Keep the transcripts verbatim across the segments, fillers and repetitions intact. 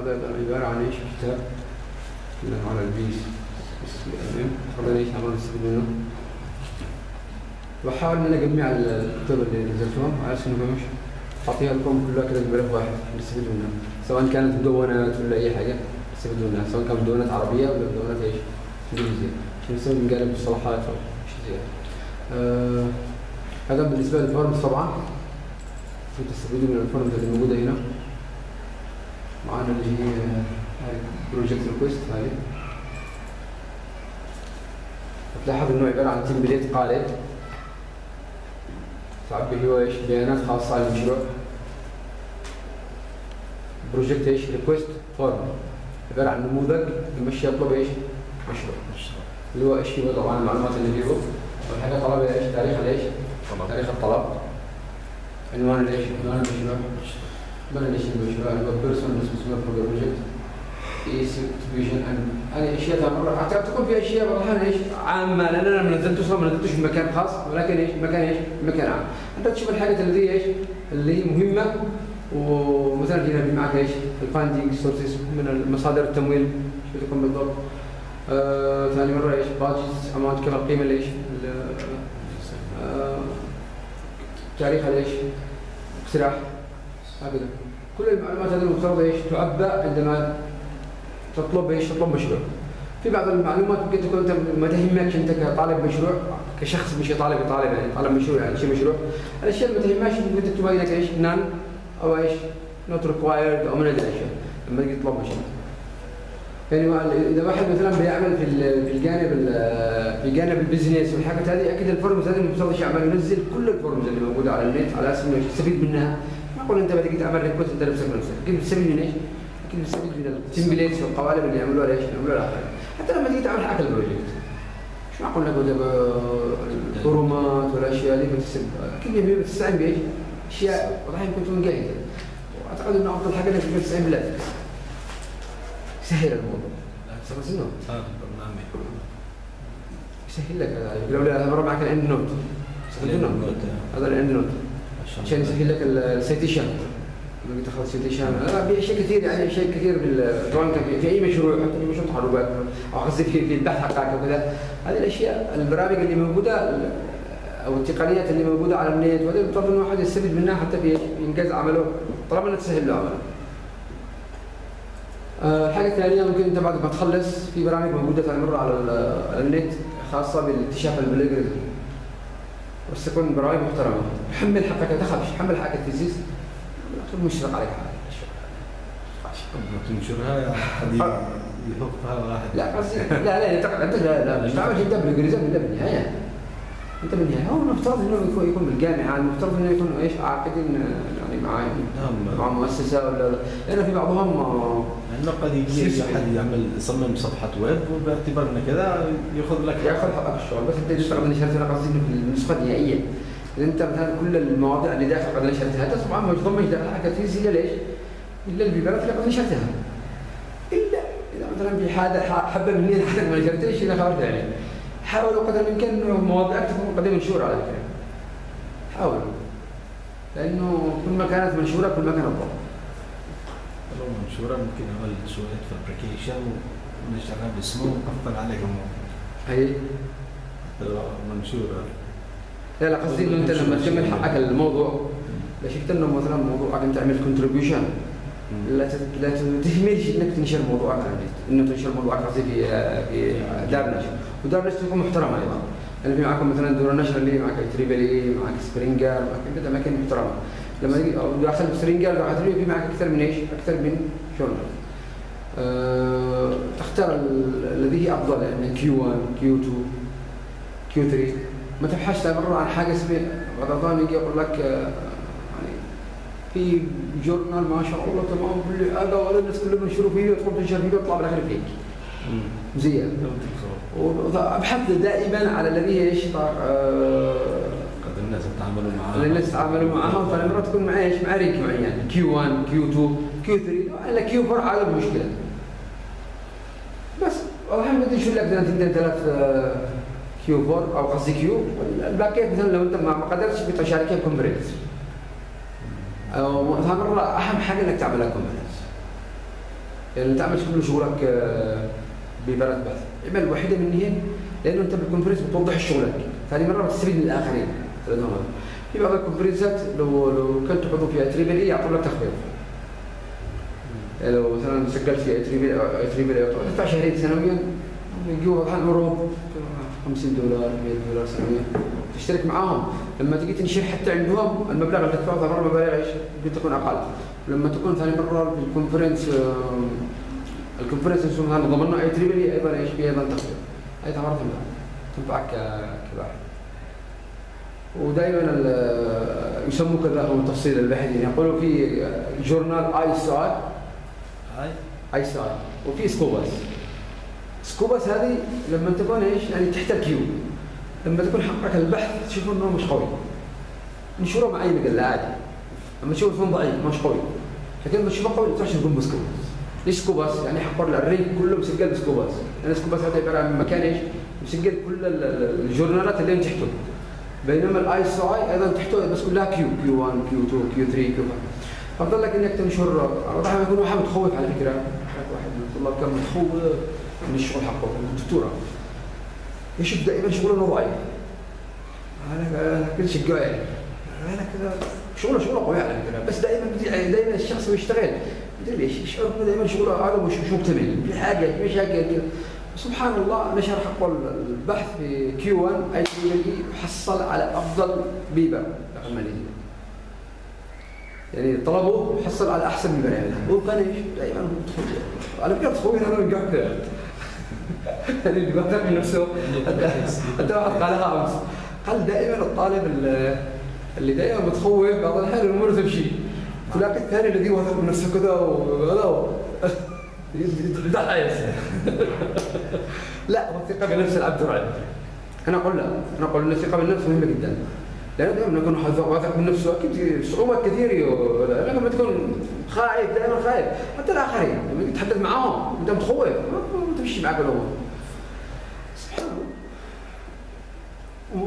هذا عباره عن ايش؟ كتاب على البيس اس بي ام ام. هذا ايش عمال نستفيد منه. بحاول ان انا اجمع الكتب اللي نزلتهم على اساس انه مش اعطيها لكم كلها كذا بملف واحد نستفيد منها، سواء كانت مدونات ولا اي حاجه نستفيد منها، سواء كانت مدونات عربيه ولا مدونات ايش؟ انجليزيه، عشان نستفيد من جانب الصلاحات او شيء زي هذا. هذا بالنسبه للفورمز. طبعا تستفيدوا من الفورمز اللي موجوده هنا معانا اللي هي بروجكت ريكوست. هذه هتلاحظ انه عباره عن تمبليت قالب تعبي هو ايش؟ بيانات خاصه على المشروع. بروجكت ايش؟ ريكوست فورم عباره عن نموذج يمشي يطلب ايش؟ مشروع. اللي هو ايش؟ هو طبعا المعلومات اللي فيه. اول حاجه طلب ايش؟ تاريخ الايش؟ تاريخ الطلب. عنوان الايش؟ عنوان المشروع. بلد ايش المشروع؟ اللي هو بيرسون ريسبونسبل فور ذا بروجكت. اكسكيوشن هذه اشياء مرة حتى تكون في اشياء واضحه ايش؟ عامه، لان انا ما نزلتوش ما نزلتوش في مكان خاص، ولكن ايش؟ مكان ايش؟ مكان عام. انت تشوف الحاجات اللي هي ايش؟ اللي هي مهمه، ومثلا هنا في معك ايش؟ الفاندنج سورسز من مصادر التمويل شو تكون بالضبط. آه، ثاني مره ايش؟ بادجت اماونت كم القيمه اللي ايش؟ آه، تاريخ ايش؟ اقتراح هكذا. كل المعلومات هذه المفترض ايش؟ تعبى عندما تطلب ايش؟ تطلب مشروع. في بعض المعلومات ممكن تكون انت ما تهمكش انت كطالب مشروع، كشخص مش طالب طالب يعني طالب مشروع يعني شيء مشروع. الاشياء اللي ما تهمكش ممكن تكتبها لك ايش؟ نان او ايش؟ نوت ريكوايرد او من هذه الاشياء لما تيجي تطلب مشروع. يعني اذا واحد مثلا بيعمل في في الجانب في جانب البزنس والحاجات هذه، اكيد الفورمز هذه المفترض يعمل ينزل كل الفورمز اللي موجوده على النت على اساس انه يستفيد منها. ما اقول انت بدك تعمل ريكوست انت نفسك نفسك، اكيد بتستفيد من ايش؟ اكيد بتستفيد من التمبليتس والقوالب اللي يعملوها ليش؟ يعملوها الاخرين. حتى لما تيجي تعمل حاجه البروجكت مش معقول لك الفورمات والاشياء اللي بتسب، اكيد بتستعين بايش؟ اشياء واضحه يمكن تكون جاهزه. واعتقد انه افضل حاجه انك تستعين باللاتكس. يسهل الموضوع. سمعت منه؟ اه برنامج يسهل لك هذا، لو لا مره معك الاند نوت. استخدمه هذا الاند نوت عشان يسهل لك السيتيشن. لما تاخذ سيتيشن في اشياء كثير يعني اشياء كثير في اي مشروع، حتى في مشروع تحركات او قصدي في في البحث حقك وكذا. هذه الاشياء البرامج اللي موجوده او التقنيات اللي موجوده على النت، وهذا المفترض انه الواحد يستفيد منها حتى في انجاز عمله طالما انها تسهل له عمله. الحاجه الثانيه ممكن انت بعد ما تخلص في برامج موجوده ثاني مره على النت خاصه بالاكتشاف البلاجريزم، بس تكون برامج محترمه. حمل حقك ما تخافش، حمل حقك التيسيس مشرق عليك حاجه. تنشرها حد يحطها واحد. لا قصدي لا لا انت لا لا مش تعمل انت بلاجريزم الا بالنهايه. انت بالنهايه هو المفترض انه يكون بالجامعه، المفترض انه يكون ايش عاقدين يعني مع مع مؤسسه ولا لان في بعضهم لانه قد يجي احد يعمل يصمم صفحه ويب وباعتبار انه كذا ياخذ لك ياخذ حقك الشغل، بس انت تشتغل نشرتها قصدي في النسخه النهائيه. اذا انت مثلا كل المواضيع اللي داخل قد نشرتها هذا طبعا ما يضمنش داخل حاجه فيزياء ليش؟ الا الفيبرات اللي قد نشرتها. الا اذا مثلا في حدا حبه مني حدا ما نشرتهاش الا خرجت عليه. حاولوا قدر الامكان انه مواضيعك تكون قد منشوره على فكره. حاولوا. لانه كل ما كانت منشوره كل ما كان افضل. لو منشوره ممكن اعمل شويه فابريكيشن ونشرها باسمه ونقفل عليه الموضوع. اي لو منشوره. لا لا قصدي انه انت لما تكمل حقك الموضوع لا شفت انه مثلا موضوعك انت عملت كونتريبيوشن لا لا تهملش انك تنشر موضوعك على النت، انه تنشر موضوعك قصدي في في دار نشر، ودار نشر تكون محترمه ايضا. يعني في معكم مثلا دور النشر اللي معك تريبل اي، معك سبرينجر، معك كذا اماكن محترمه. لما تيجي داخل سبرينجر داخل في معك اكثر من ايش؟ اكثر من جورنال. أه تختار الذي هي افضل يعني كيو واحد، كيو اثنين، كيو ثلاثة. ما تبحثش مره عن حاجه اسمها بعض الاحيان يجي يقول لك يعني في جورنال ما شاء الله تمام كل حاجه ولا الناس كلهم ينشروا فيه وتقوم تنشر فيه ويطلع بالاخر فيك. زين. وابحث دائما على الذي هي ايش؟ قد الناس يتعاملوا معها. الناس يتعاملوا معها فلما تكون معاه ايش؟ مع ريك معين كيو واحد، كيو اثنين، كيو ثلاثة، الا كيو أربعة على مشكله. بس والله ما تنشر لك اثنين ثلاث كيو أربعة او قصدي كيو، الباقي مثلا لو انت ما قدرتش بتشاركها كونفرنس. أو مرة أهم حاجة إنك تعملها كونفرنس. يعني تعمل كل شغلك آه، ببلد بحث. اعمل واحده منهن لانه انت بالكونفرنس بتوضح شغلك، ثاني مره بتستفيد من الاخرين. في بعض الكونفرنسات لو لو كنت عضو فيها تريبل اي يعطوا لك تخفيض. لو مثلا سجلت في تريبل تريبل تدفع شهرين سنويا يجوا الحين عروض خمسين دولار مئة دولار سنويا تشترك معاهم. لما تجي تنشر حتى عندهم المبلغ اللي تدفعه ثاني مره مبالغ ايش؟ يمكن تكون اقل. لما تكون ثاني مره في الكونفرنس الكونفرنس مثلا ضمننا اي تريبل اي ايضا ايش؟ في ايضا تخفيض. اي ثمرة تنفعك كباحث. ودائما يسموه كذا هو تفصيل الباحثين، يقولوا في جورنال اي اس اي اي اس اي وفي سكوباس. سكوباس هذه لما تكون ايش؟ يعني تحت الكيو، لما تكون حقك البحث تشوفون انه مش قوي نشوره مع اي مجله عادي، اما تشوف انه ضعيف مش قوي، لكن لما تشوفه قوي تروح تقول بسكوباس. ليش سكوباس؟ يعني حقر الرينك كله مسجل بسكوباس، لان سكوباس هذا عباره عن مكان ايش؟ مسجل كل الجورنالات اللي تحته. بينما الاي اس اي ايضا تحته بس كلها كيو كيو واحد كيو اثنين كيو ثلاثة كيو أربعة. افضل لك انك تنشر. واضح يكون واحد متخوف على فكره، واحد من الطلاب كان متخوف من الشغل حقه الدكتوره، يشوف دائما شغله ضعيف. انا كل شيء قاعد انا كذا شغله شغله قوي على فكره، بس دائما دائما الشخص يشتغل يدري ليش يشعر دائما شغله هذا مش مش مكتمل في حاجه مش حاجه. سبحان الله نشر حقه البحث في كيو واحد اي تريبل وحصل على افضل بيبر عمليه. يعني طلبه وحصل على احسن بيبر يعني. هو كان ايش؟ دائما على فكره تخوي انا من قاعد يعني اللي بيقدر من نفسه حتى واحد قالها امس، قال دائما الطالب اللي دائما متخوف بعض الاحيان الامور تمشي، تلاقي الثاني الذي واثق من نفسه كذا وهذا يضحك. لا هو الثقه بالنفس العبد رعب. انا اقول لا انا اقول ان الثقه بالنفس مهمه جدا، لانه دائما نكون واثق من نفسه اكيد صعوبات كثيره، لما تكون خايف دائما خايف حتى الاخرين لما تتحدث معاهم انت متخوف ما تمشي معك الامور. سبحان الله امور.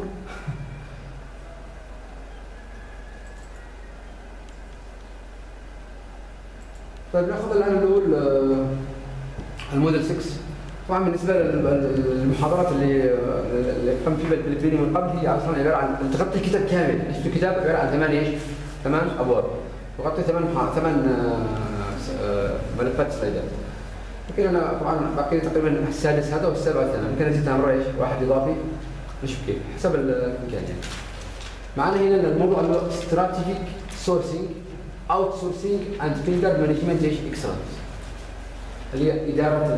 طيب ناخذ الان الاول الموديل ستة. طبعا بالنسبه للمحاضرات اللي اللي قمت فيها بالفيديو من قبل هي اصلا عباره عن التقطت الكتاب كامل، شفت الكتاب عباره عن ثمان ايش؟ ثمان ابواب، وغطيت ثمان ثمان ملفات سلايدات. لكن انا طبعا باقي تقريبا السادس هذا والسابع الثاني، يمكن ازيد مره ايش؟ واحد اضافي نشوف كيف حسب الامكان يعني. معنا هنا الموضوع اللي هو استراتيجيك سورسينج اوت سورسينج اند فيلدر مانجمنت ايش؟ اكسلنس، اللي هي اداره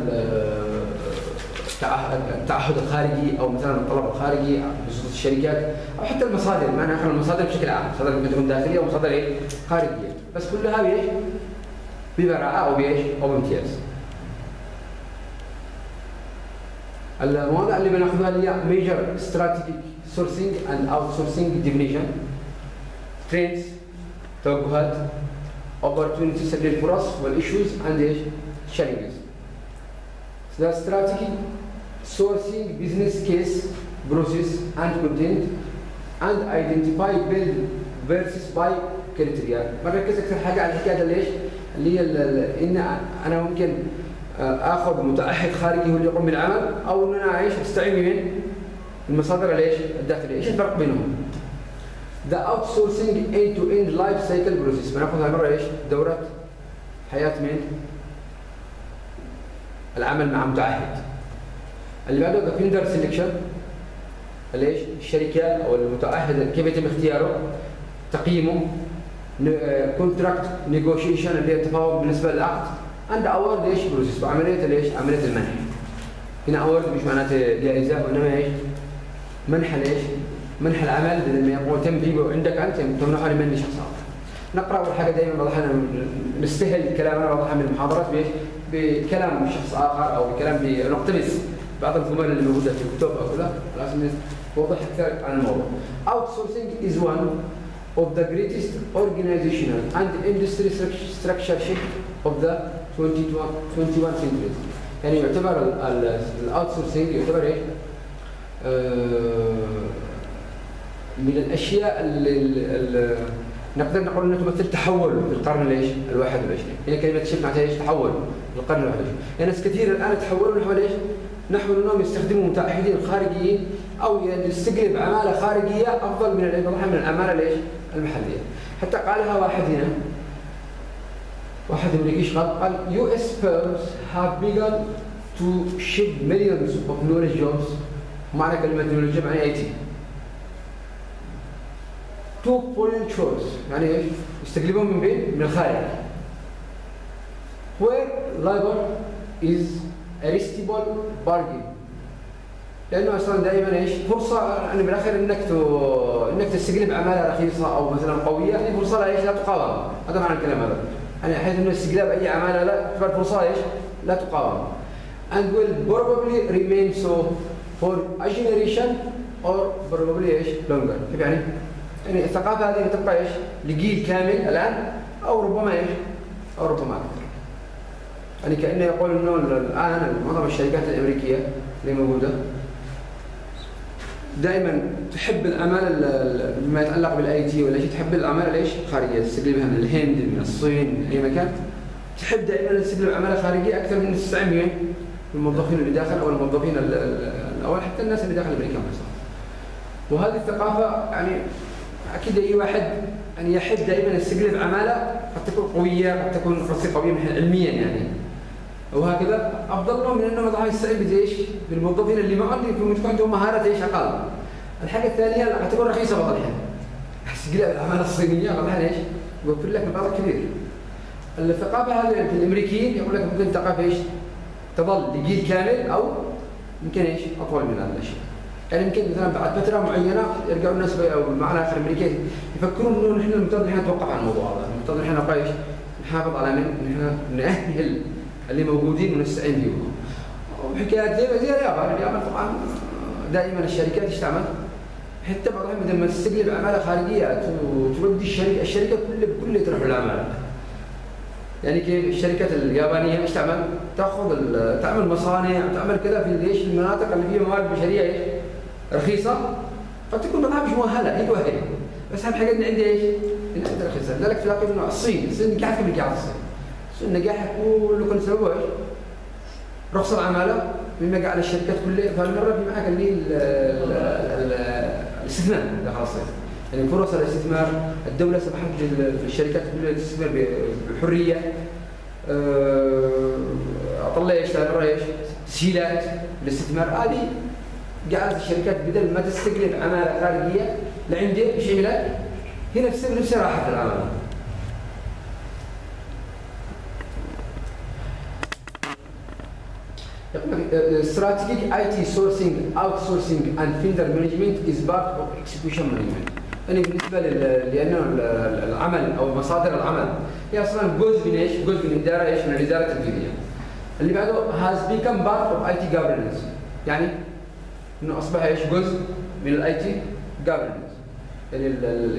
التعهد الخارجي او مثلا الطلب الخارجي بخصوص الشركات او حتى المصادر، معناها اخر المصادر بشكل عام، مصادر ممكن تكون داخليه ومصادر ايه؟ خارجيه، بس كلها بايش؟ ببراعه او بايش؟ او بامتياز. المواضيع اللي بناخذها اللي هي ميجر استراتيجيك سورسينج اند اوت سورسينج ديفينيشن، تريندز توجهات، opportunities اللي الفرص والايشوز اند ايش؟ challenges. The strategy sourcing business case process and content and identify build versus buy criteria. مركز اكثر حاجه على الحكايه ليش؟ اللي هي ان انا ممكن اخذ متعهد خارجي هو اللي يقوم بالعمل، او ان انا اعيش استعين من المصادر ليش؟ الداخليه. ايش الفرق بينهم؟ The outsourcing end-to-end life cycle process. بناخذها مره ايش؟ دوره حياه من العمل مع متعهد. اللي بعده the vendor selection، ليش؟ الشركه او المتعهد كيف يتم اختياره؟ تقييمه، كونتراكت نيغوشيشن اللي هي التفاوض بالنسبه للعقد، عند اوورد ايش؟ بروسيس، وعمليه ليش؟ عمليه المنح. هنا اوورد مش معناته جائزه، وانما ايش؟ منح ليش؟ منح العمل لما يقول تم فيه عندك انت تمنحه لمن شخص اخر. نقرا اول حاجه دائما واضح نستهل كلامنا واضح من المحاضرات بايش؟ بكلام شخص اخر او بكلام نقتبس بعض الجمل اللي موجوده في الكتب او لا، لازم نوضح اكثر عن الموضوع. Outsourcing is one of the greatest organizational and industry structure shift of the twenty-first century. يعني يعتبر الاوتسورسينج يعتبر ايش؟ آه من الاشياء اللي نقدر نقول انها تمثل تحول في القرن ليش؟ الواحد والعشرين. هي كلمه شيفت معناتها ايش؟ تحول في القرن الواحد والعشرين. يعني ناس كثير الان تحولوا نحو ليش؟ نحو انهم يستخدموا متعهدين خارجيين او يعني يستقلب عماله خارجيه افضل من من العماله ليش؟ المحليه. حتى قالها واحد هنا واحد امريكي قال قال يو اس firms have begun to shed millions of knowledge jobs. معنى كلمه knowledge يعني اي تي. to foreign shores يعني ايش؟ يستقلبون من فين؟ من الخارج. where labor is a resistible bargain. لانه اصلا دائما ايش؟ فرصه يعني بالاخير انك تو... انك تستقلب عماله رخيصه او مثلا قويه، هذه فرصه لا ايش؟ لا تقاوم. هذا معنى الكلام هذا. يعني حيث انه استقلاب اي عماله لا تعتبر فرصه ايش؟ لا تقاوم. and will probably remain so for a generation or probably ايش؟ longer. كيف يعني؟ يعني الثقافه هذه تبقى ايش؟ لجيل كامل الان او ربما ايش؟ او ربما اكثر. يعني كانه يقول انه الان معظم الشركات الامريكيه اللي موجوده دائما تحب العماله بما يتعلق بالاي تي ولا شيء، تحب العماله ليش؟ خارجيه، تستقلبها من الهند، من الصين، من اي مكان. تحب دائما تستقلب عماله خارجيه اكثر من تستعين بين الموظفين اللي داخل او الموظفين او حتى الناس اللي داخل امريكا مثلا. وهذه الثقافه يعني اكيد اي واحد يعني يحب دائما يستقلب عماله قد تكون قويه، قد تكون قويه علميا يعني. وهكذا افضل لهم من انه مثلا يستعين بايش؟ بالموظفين اللي ما عندهم تكون عندهم مهارات ايش اقل. الحاجه الثانيه قد تكون رخيصه بعض الاحيان. استقلال العماله الصينيه بعض الاحيان ايش؟ يوفر لك مبالغ كبير. الثقافه هذه في الامريكيين يقول لك ممكن ثقافه ايش؟ تظل لجيل كامل او يمكن ايش؟ اطول من هذا الشيء. يعني يمكن مثلا بعد فتره معينه يرجعوا الناس او معنا اخر امريكي يفكرون انه نحن المفترض نحن نتوقف عن الموضوع هذا، المفترض نحن نبقى ايش؟ نحافظ على من نحن نأهل اللي موجودين ونستعين بهم. وحكايات زي زي اليابان، اليابان طبعا دائما الشركات تستعمل حتى بعض الأحيان بدل ما تستقلب عماله خارجيه تودي الشركه الشركه كلها بكل تروح العماله. يعني كيف الشركات اليابانيه ايش تعمل؟ تاخذ تعمل مصانع، تعمل كذا في ليش المناطق اللي فيها موارد بشريه ايش؟ رخيصه، قد تكون بعضها مش مؤهله، هي تؤهل. بس اهم حاجه ان عندي ايش؟ ان عندي رخيصه، لذلك تلاقي انه الصين، الصين نجحت في نجاح الصين. الصين نجاحها كله كان سببه ايش؟ رخص العماله مما على الشركات كلها، فالمره في معك اللي الاستثمار داخل الصين. يعني فرص الاستثمار، الدوله سمحت للشركات كلها تستثمر بحريه. اطلع ايش ثاني ايش؟ تسهيلات الاستثمار، هذه جعلت الشركات بدل ما تستقلب عماله خارجيه لعندي ايش عملت؟ هي نفسها نفسها راحت العماله. Strategic اي تي sourcing, outsourcing and vendor management is part of execution management. يعني بالنسبة لأنه العمل أو مصادر العمل هي أصلاً جزء من إيش؟ جزء من الإدارة إيش؟ من الإدارة التنفيذية. اللي بعده has become part of اي تي governance. يعني إنه أصبح إيش؟ جزء من الاي تي governance. يعني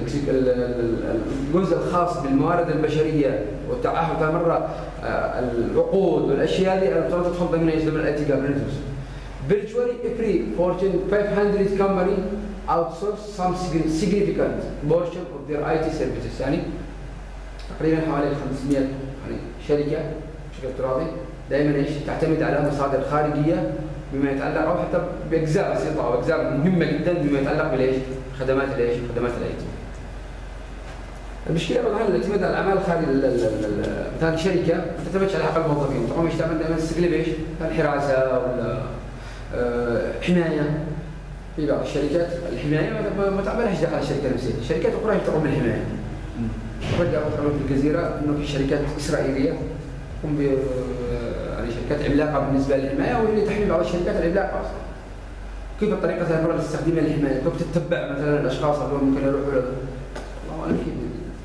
الجزء الخاص بالموارد البشرية والتعهد مرة العقود والاشياء اللي تدخل ضمن ايش؟ ضمن الاي تي governance. Virtually every Fortune five hundred company outsource some significant portion of their اي تي services. يعني تقريبا حوالي خمسمئة يعني شركه شركه تراضي دائما ايش؟ تعتمد على مصادر خارجيه بما يتعلق او حتى باجزاء بسيطه او اجزاء مهمه جدا بما يتعلق بالايش؟ خدمات الايش؟ خدمات الاي تي. المشكله طبعا الاعتماد على الاعمال الخارجيه، مثلا شركه ما تعتمدش على حق الموظفين، طبعا مش تعمل دائما تستقلب ايش؟ الحراسه ولا أه حمايه. في بعض الشركات الحمايه ما تعملهاش داخل الشركه نفسها، الشركات اخرى تقوم بالحمايه. رجع مثلا في الجزيره انه في شركات اسرائيليه تقوم ب يعني شركات عملاقه بالنسبه للحمايه، واللي تحمي بعض الشركات العملاقه اصلا. كيف الطريقه الثانيه اللي تستخدمها للحمايه؟ كيف تتبع مثلا الاشخاص اللي ممكن يروحوا له؟ الله اعلم كيف.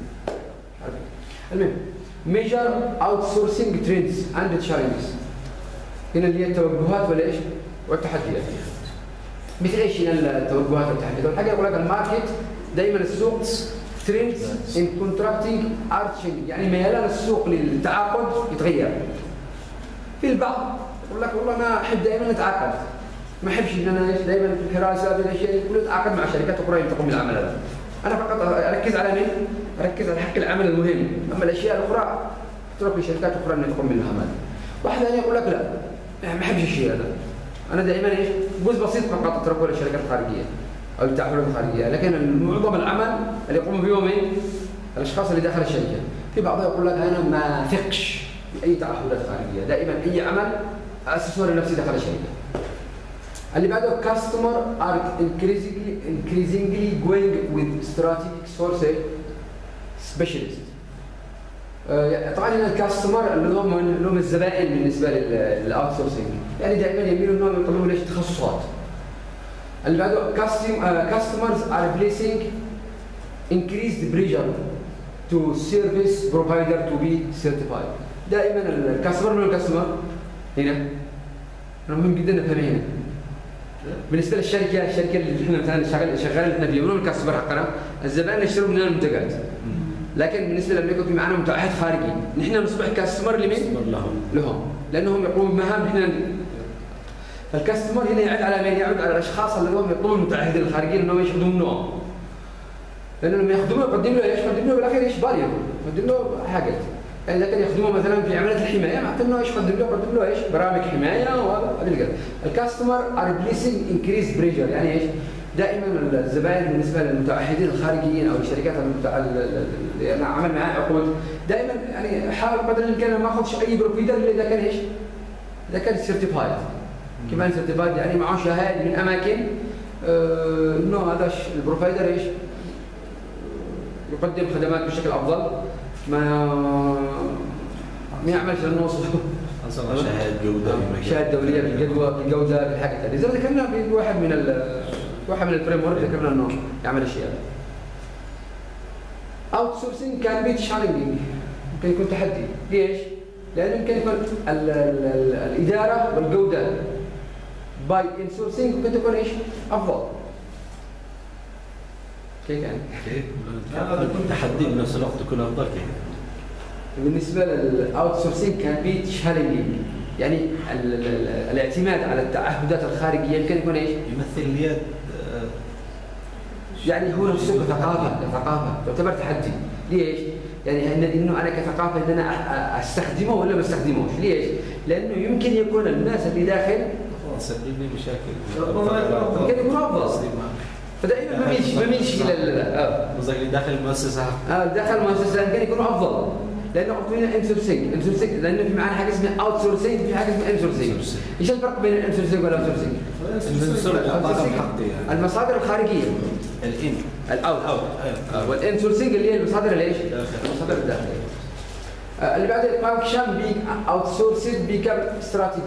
المهم major outsourcing trends and challenges. هنا اللي هي التوجهات ولا ايش؟ والتحديات. مثل ايش هنا التوجهات والتحديات؟ والحاجه يقول لك الماركت دائما السوق ترندز ان كونتراكتنج ارتشنج، يعني ميلان السوق للتعاقد يتغير. في البعض يقول لك والله انا احب دائما اتعاقد، ما احبش ان انا ايش دائما في الحراسه في الاشياء كله اتعاقد مع شركات اخرى تقوم بالعمل هذا. انا فقط اركز على مين؟ ركز على حق العمل المهم، اما الاشياء الاخرى تترك لشركات اخرى ان تقوم بالمهام. واحد ثاني يقول لك لا ما احبش الشيء هذا، انا دائما ايش جزء بسيط فقط اتركه للشركات الخارجيه او التعهدات الخارجيه، لكن معظم العمل اللي يقوم به من الاشخاص اللي داخل الشركه. في بعضهم يقول لك انا ما ثقش باي تعهدات خارجيه، دائما اي عمل اسسه لنفسي داخل الشركه. اللي بعده customer are increasingly increasingly going with strategic sourcing specialist. آه طبعا هنا الكاستمر اللي هم اللي هم الزبائن بالنسبه للاوت سورسنج، يعني دائما يميلوا انهم يطلبوا ليش تخصصات. اللي بعده customers are placing increased pressure to service provider to be certified. دائما الكاستمر من الكاستمر هنا مهم جدا نفهم هنا. بالنسبه للشركه، الشركه اللي احنا مثلا شغال شغالين احنا فيها من الكاستمر حقنا، الزبائن يشتروا مننا المنتجات. لكن بالنسبه لما يكون في معنا متعهد خارجي، نحن نصبح كاستمر لمين؟ لهم. لهم، لانهم يقومون بمهام نحن. فالكاستمر هنا يعود على من؟ يعود على الاشخاص اللي هم يطلبون المتعهدين الخارجيين انهم يخدمونهم. لانه لما يخدموه يقدم له ايش؟ يقدم له بالاخير ايش؟ فاليو، يقدم له حاجات. يعني اذا كان يخدمه مثلا في عمليه الحمايه معناته انه ايش يقدم له؟ يقدم له ايش؟ برامج حمايه وهذا هذا. الكاستمر ار بليسنج انكريز بريشر، يعني ايش؟ دائما الزبائن بالنسبه للمتعهدين الخارجيين او الشركات اللي انا عمل معها عقود، دائما يعني حاول قدر الامكان ما اخذش اي بروفيدر الا اذا كان ايش؟ اذا كان سيرتيفايد. كمان سيرتيفايد يعني معه شهاده من اماكن آه انه هذا البروفايدر ايش؟ يقدم خدمات بشكل افضل، ما ما يعملش لانه اصلا شهاده جوده، شهاده دوليه بالجدوى بالجوده بالحاجات هذه. زي ما ذكرنا في واحد من ال واحد من الفريم ورك ذكرنا انه يعمل اشياء. اوت سورسنج كان بي تشالنجينج، ممكن يكون تحدي. ليش؟ لانه يمكن يكون ال ال ال الاداره والجوده باي ان سورسنج ممكن تكون ايش؟ افضل. كيف يعني؟ كيف؟ تحدي بنفس الوقت يكون افضل كيف؟ بالنسبه للاوت سورسنج كان بي تشالنجينج، يعني ال ال الاعتماد على التعهدات الخارجيه يمكن يكون ايش؟ يمثل اليد. يعني هو نفسه كثقافه كثقافه تعتبر تحدي. ليش؟ يعني انه انا كثقافه ان انا استخدمه ولا ما استخدموش. ليش؟ لانه يمكن يكون الناس اللي داخل سبب لي مشاكل، يمكن يكون افضل. فدائما ما بيمشي ما بيمشي الى اه قصدك اللي داخل المؤسسه اه داخل المؤسسه يمكن يكونوا افضل، لانه قلنا ان سورسنج، ان سورسنج لانه في معنا حاجه اسمها اوت سورسنج، في حاجه اسمها ان سورسنج. ايش الفرق بين الان سورسنج والاوت سورسنج؟ المصادر الخارجيه الان الاوت اوت والان سورسنج اللي هي المصادر اللي ايش؟ المصادر الداخليه. اللي بعد فانكشن بي اوت سورسد بيكم استراتيجي،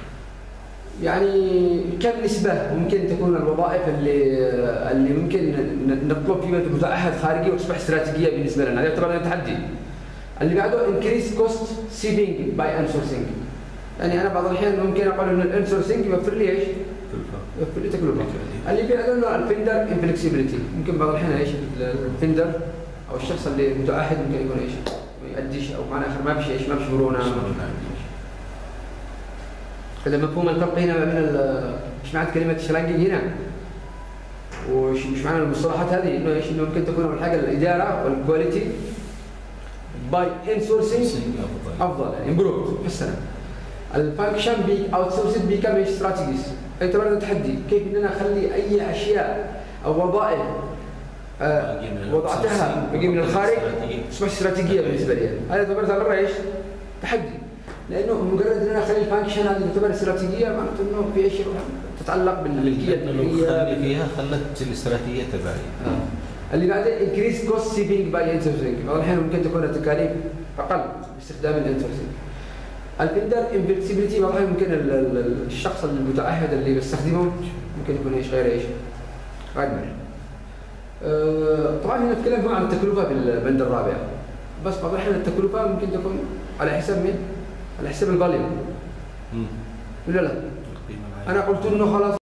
يعني كم نسبة ممكن تكون الوظائف اللي اللي ممكن نطلب فيها متعهد خارجي وتصبح استراتيجية بالنسبة لنا، هذا يعتبر تحدي. اللي بعده increase cost saving by outsourcing، يعني أنا بعض الأحيان ممكن أقول إن الانسورسنج يوفر لي إيش؟ يوفر لي تكلفة. اللي بعده إنه الفندر inflexibility، ممكن بعض الأحيان إيش؟ الفندر أو الشخص اللي متعهد ممكن يكون إيش؟ ما يأديش أو معنى آخر ما بشي إيش؟ ما بشي مرونة. هذا مفهوم الفرق هنا ما بين ايش معنى كلمه شلانجينج هنا وش مش معنى المصطلحات هذه، انه ايش؟ انه ممكن تكون اول حاجه الاداره والكواليتي باي ان سورسنج افضل، يعني امبروف حسنا. الفانكشن بي اوت سورسنج بيكم استراتيجيز، يعتبر تحدي. كيف ان انا اخلي اي اشياء او وظائف آه وضعتها بقي من الخارج تصبح استراتيجيه بالنسبه لي، هذا يعتبر ايش؟ تحدي. لانه مجرد ان انا اخلي الفانكشن هذه تعتبر استراتيجيه معناته انه في شيء تتعلق بالملكيه اللي فيها خلت الاستراتيجيه تبعي. آه. اللي بعده انكريس كوست سيفنج باي انسورسنج، بعض الاحيان ممكن تكون التكاليف اقل باستخدام الانسورسنج. الفندر انفلكسبيليتي، بعض الاحيان ممكن الشخص المتعهد اللي بيستخدمه ممكن يكون ايش؟ غير ايش؟ غير مرن. آه طبعا هنا نتكلم عن التكلفه بالبند الرابع، بس بعض الاحيان التكلفه ممكن تكون على حساب مين؟ على حساب الفاليو ولا لا؟ انا قلت انه خلاص